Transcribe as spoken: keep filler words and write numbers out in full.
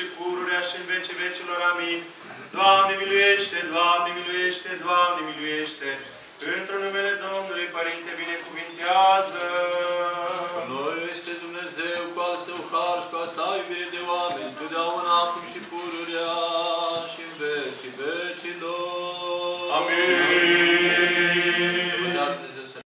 și pururea și în vecii vecilor. Amin. Doamne miluiește, Doamne miluiește, Doamne miluiește. Într-un numele Domnului, Părinte, binecuvintează. Noi este Dumnezeu cu al său har și cu a sa iubire de oameni, totdeauna, acum și pururea și în vecii vecilor. Amin.